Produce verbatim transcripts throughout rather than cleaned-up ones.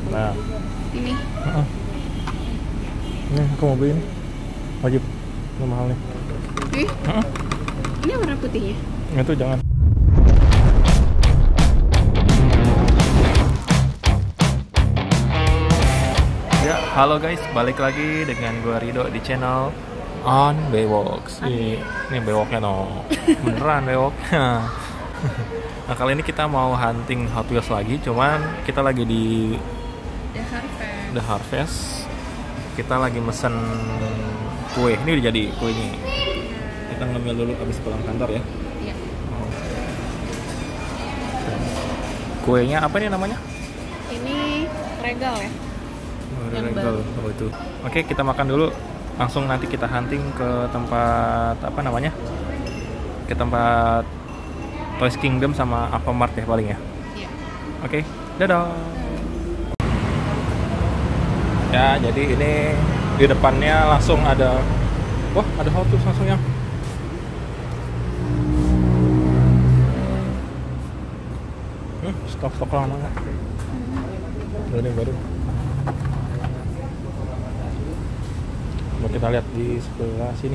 Nah, Ini. uh-uh. Ini aku mau beli ini, wajib, nggak mahal nih. Ih, Uh-uh. ini warna putihnya. Itu jangan. Ya, halo guys, balik lagi dengan gua Rido di channel On Bewoks. Ini, ini bewoknya no, beneran bewoknya. Nah, kali ini kita mau hunting Hot Wheels lagi, cuman kita lagi di The Harvest. The Harvest. Kita lagi mesen kue. Ini udah jadi kuenya. Kita ngambil dulu abis pulang kantor ya. Iya. Kuenya apa nih namanya? Ini regal ya. Yang Regal. Oh, itu. Oke, kita makan dulu. Langsung nanti kita hunting ke tempat apa namanya? Ke tempat Toys Kingdom sama Alfamart ya paling ya. Iya. Oke, dadah. Ya, jadi ini di depannya langsung ada, wah ada Hot Wheels langsung yang. Hmm, stok-stok lama nggak? Baru nih, baru. Coba kita lihat di sebelah sini.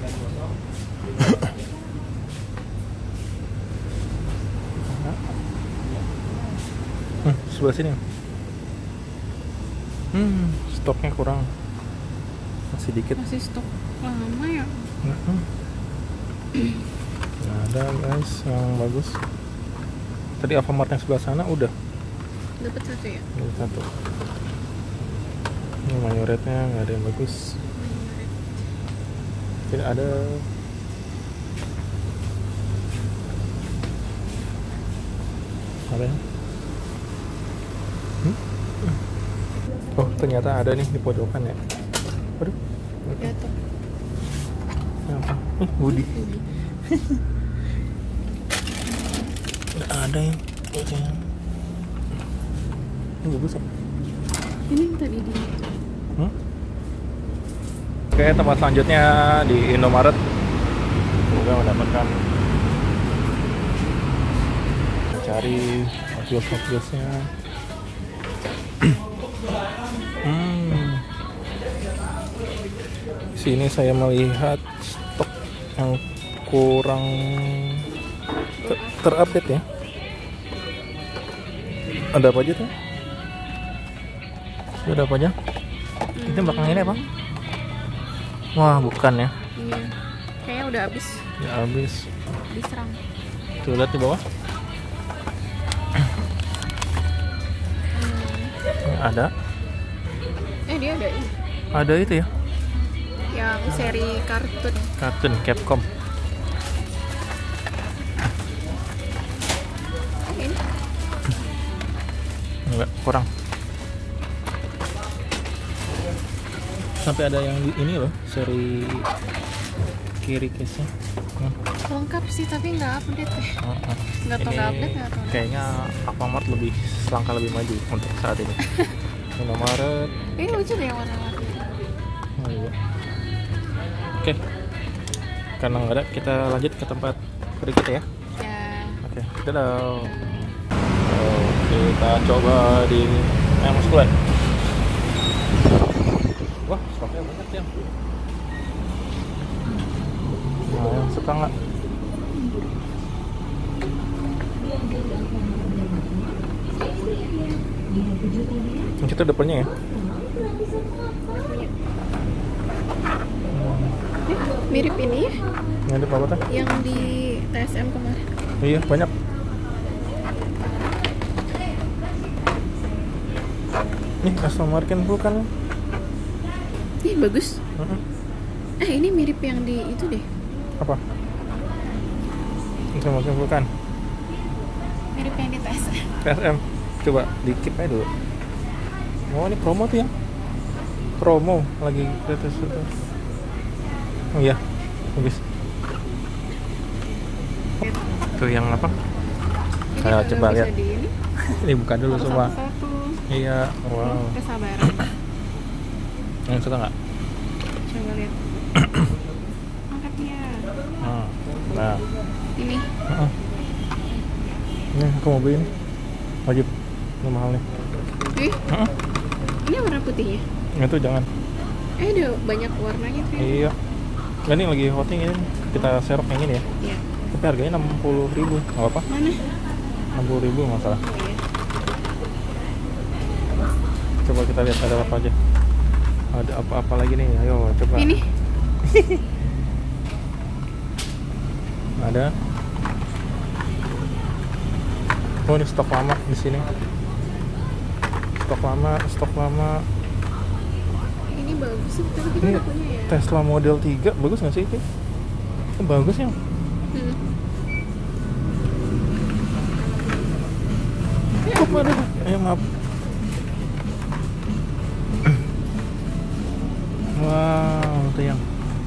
Hmm, sebelah sini. Hmm, stoknya kurang, masih dikit. Masih stok lama ya. Hmm. Nggak ada guys yang bagus. Tadi Alfamart yang sebelah sana udah Dapat satu ya. ada satu. Ini mayoretnya nggak ada yang bagus. Tidak ada. Apa ya? Hmm? Oh, ternyata ada nih di pojokan ya. Waduh. Jatuh. Apa? Eh, Budi. Nggak ada yang kayaknya. Ini bagus ya? Ini yang tadi di. Hmm? Oke, tempat selanjutnya di Indomaret. Semoga mendapatkan, cari Hot Wheels Hot Wheels-nya. Hmm. Di sini saya melihat stok yang kurang ter- terupdate ya. Ada apa aja tuh? Ada apa aja? Itu belakang ini apa? Wah, bukan ya. Iya. Kayaknya udah habis Ya habis. diserang. Tuh lihat di bawah. Hmm. Ada. Eh dia ada ini. Ada itu ya. Yang seri kartun. Kartun Capcom. Eh, ini. Enggak, kurang. Sampai ada yang di ini loh, seri kiri case-nya. Hmm. Lengkap sih tapi nggak update ya. Oh, oh. Nggak tahu Ini nggak update nggak tahu. kayaknya Alfamart lebih selangkah lebih maju untuk saat ini. Indomaret. Ini lucu deh yang warna-warni. Oh, iya. Oke. Karena nggak ada, kita lanjut ke tempat berikutnya ya. Ya. Oke, dadah. Oh, kita coba di yang muskulan. Wah, stoknya banyak ya. Nah, yang suka nggak? Yang itu depannya ya? Eh, mirip ini ya. Yang di apa tuh? Yang di T S M kemarin. Iya, banyak. Nih, Aston Martin bukan? Ih bagus. Uh-uh. Eh ini mirip yang di itu deh. Apa? Aston Martin bukan? Mirip yang di T S M. T S M. Coba di keep aja dulu. Oh, ini promo tuh ya? Promo lagi gratis itu. Oh iya, habis. Tuh yang apa? Ini Saya kagak coba bisa lihat. di ini. Ini buka dulu Harus semua. satu-satu. Iya, wow. Kesabaran. Yang suka nggak? Coba lihat. Angkatnya. Hmm. Nah, Ini. uh-uh. Ini aku mau beli ini, wajib, ini mahal nih. Eh, Heeh. ini warna putihnya. Itu jangan. Eh, ada banyak warnanya tuh. Iya. Nah, ini lagi hotnya ini. Kita serok yang ini ya. Iya. Tapi harganya enam puluh ribu. Nggak apa-apa. Mana? enam puluh ribu masalah. Oh iya. Coba kita lihat ada apa aja. Ada apa-apa lagi nih? Ayo coba. Ini. Ada. Oh, ini stok lama di sini. Stok lama, stok lama. Ini bagus sih, tapi kita Ini nggak punya ya. Tesla Model tiga bagus nggak sih itu? Oh, bagus ya. Hmm. Oh, ada. Eh, maaf. Wow, itu yang.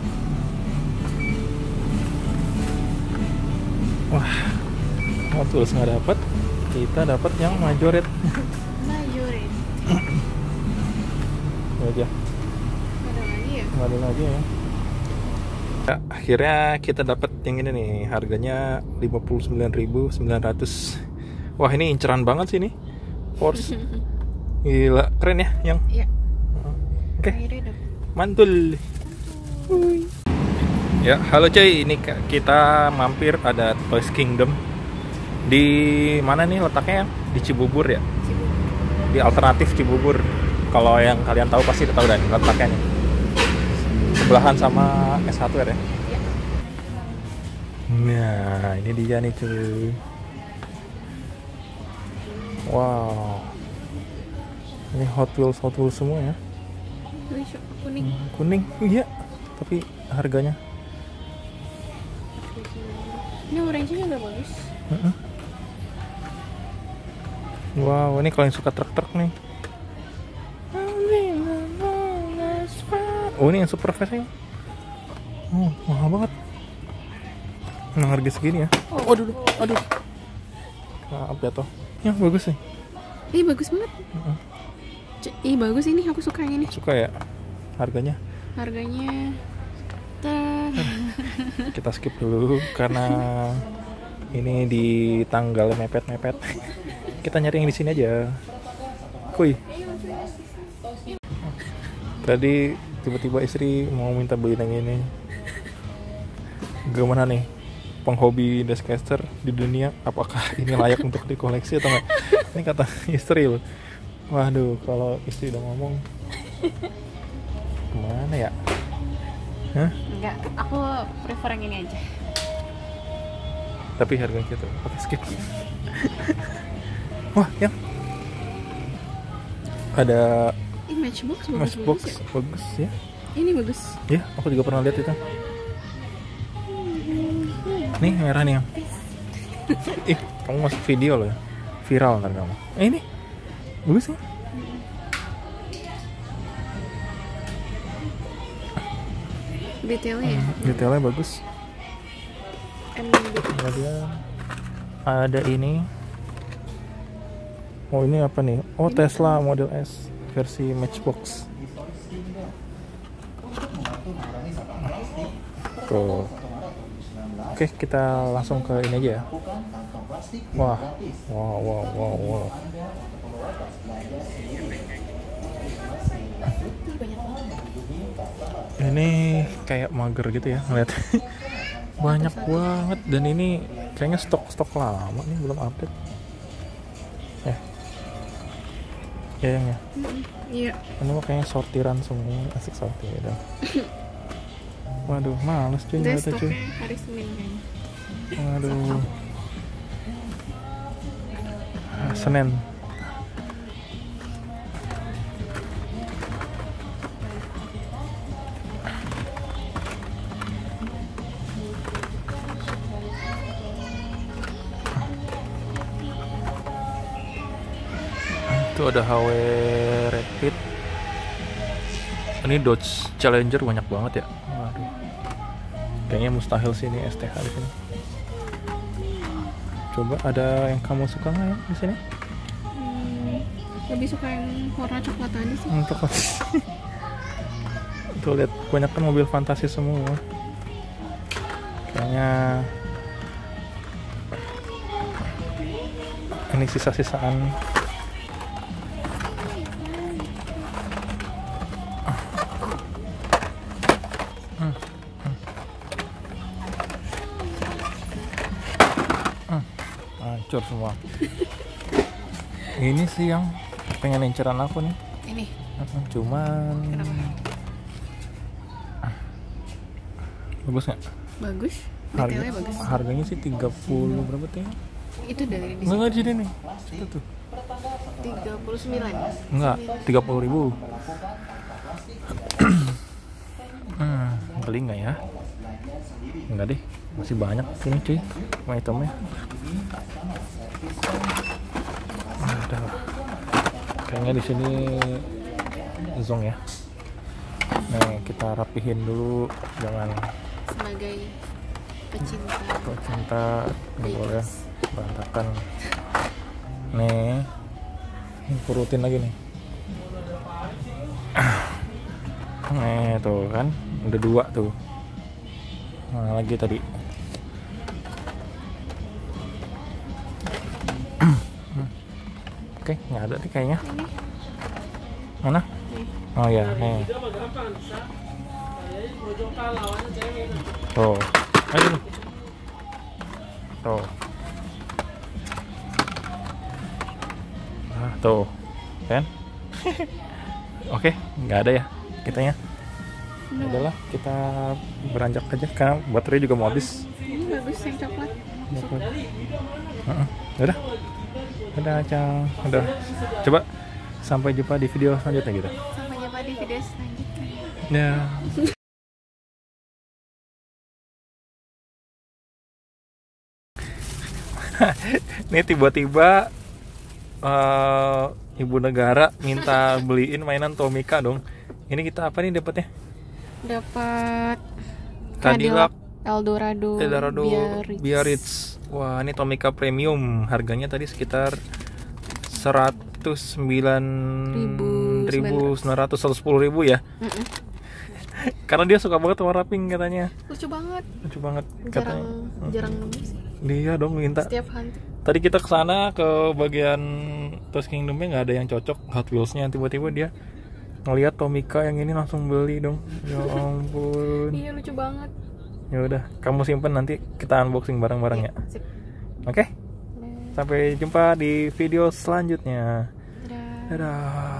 Wah, Hot Wheels nggak dapat. Kita dapat yang majoret. Majoret. Ini aja. Ada lagi ya? Nggak ada lagi ya. Ya, akhirnya kita dapat yang ini nih, harganya lima puluh sembilan ribu sembilan ratus. Wah, ini inceran banget sih ini. Force. Gila, keren ya yang. Iya. Oke, Akhirnya dapet. mantul. Wuih. Ya, halo cuy, ini ka- kita mampir ada Toys Kingdom. Di mana nih letaknya? Di Cibubur ya? Di alternatif Cibubur. Kalau yang kalian tahu pasti udah tahu dan letaknya nih. Sebelahan sama S Hardware ya. Iya. Nah, ini dia nih cuy. Wow. Ini Hot Wheels Hot Wheels semua ya. Wih, kuning. Hmm, kuning, iya. Tapi harganya. Ini orange-nya juga bagus. Uh-uh. Wow, ini kalau yang suka truk-truk nih. Oh, ini yang super fast nya. Oh, mahal banget. Nah, harga segini ya. Oh, aduh, aduh. Maaf ya toh. Yang bagus nih. Ih, bagus banget. Uh-uh. C- Ih, bagus ini. Aku suka yang ini. Suka ya harganya. Harganya. Ta- Kita skip dulu karena ini di tanggal mepet-mepet. Kita nyari yang di sini aja. Kuy. Tadi tiba-tiba istri mau minta beli yang ini. Gimana nih? Penghobi Dashcaster di dunia, apakah ini layak untuk dikoleksi atau enggak? Ini kata istri loh. Waduh, kalau istri udah ngomong kemana ya? Hah? Enggak, aku prefer yang ini aja. Tapi harganya gitu. Oke, skip. Wah, yang ada Ih, Matchbox bagus, Matchbox bagus ya. bagus ya. Ini bagus. Ya, aku juga pernah lihat itu. Nih merah nih yang. Ih, kamu masuk video loh ya. Viral ntar kamu. Eh, ini bagus ya. Detailnya ya. Hmm, detailnya bagus. Emang Kemudian ada ini. Oh, ini apa nih? Oh, Tesla Model S versi Matchbox. Tuh. Oke, kita langsung ke ini aja ya. Wah, wow, wow, wow, wow. Ini kayak mager gitu ya ngeliat. Banyak banget dan ini kayaknya stok-stok lama nih belum update. Eh, ya yang ya. Iya. Ini mah kayaknya sortiran semua, asik sortir dah. Waduh, males cuy Udah ngeliatnya cuy. stoknya hari Senin kayaknya. Waduh. Ah, Senin. Itu ada H W Rapid. Ini Dodge Challenger banyak banget ya. Waduh. Kayaknya mustahil sih ini S T H di sini. Coba ada yang kamu suka nggak ya di sini? Hmm, lebih suka yang warna coklat tadi sih. Untuk tuh lihat banyak kan mobil fantasi semua. Kayaknya ini sisa-sisaan bocor semua. Ini sih yang pengen inceran aku nih. Ini. Cuman. Kenapa? Bagus nggak? Bagus. Harga, Detailnya bagus. harganya sih tiga puluh berapa tuh? Itu dari di Enggak enggak di sini nih. Itu tuh. tiga puluh sembilan. Enggak, tiga puluh ribu. hmm, beli nggak ya? Enggak deh, masih banyak sini cuy, itemnya. Ah, udah lah. Kayaknya di sini zong ya. Nih kita rapihin dulu, jangan Sebagai pecinta. pecinta nggak boleh berantakan. Nih, ini kurutin lagi nih. Nih tuh kan, udah dua tuh. Mana lagi tadi? Oke, nggak ada nih kayaknya. Mana? Oh ya, nih. Tuh, ayo nih. Tuh. Nah, tuh, kan? Oke, nggak ada ya kitanya. Udahlah, kita beranjak aja karena baterai juga mau habis. Ini bagus yang coklat. Uh-uh. Udah, udah Cang, udah. Coba sampai jumpa di video selanjutnya gitu. Sampai jumpa di video selanjutnya. Ya. Ini tiba-tiba uh, ibu negara minta beliin mainan Tomica dong. Ini kita apa nih dapatnya? Dapat Cadillac Eldorado, Eldorado Biarritz. Biarritz. Wah, ini Tomica Premium. Harganya tadi sekitar seratus sembilan ribu sembilan ratus, seratus sepuluh ribu ya. Mm-mm. Karena dia suka banget warna pink katanya. Lucu banget. Lucu banget Jarang katanya. jarang nemu sih. Dia dong minta. Setiap hunting. Tadi kita kesana ke bagian Toast Kingdomnya nggak ada yang cocok Hot Wheels-nya. Tiba-tiba dia ngelihat Tomica yang ini langsung beli dong. Ya ampun. Iya lucu banget. Ya udah, kamu simpen nanti kita unboxing bareng-bareng ya. Sip. Oke? Sampai jumpa di video selanjutnya. Dadah. Dadah.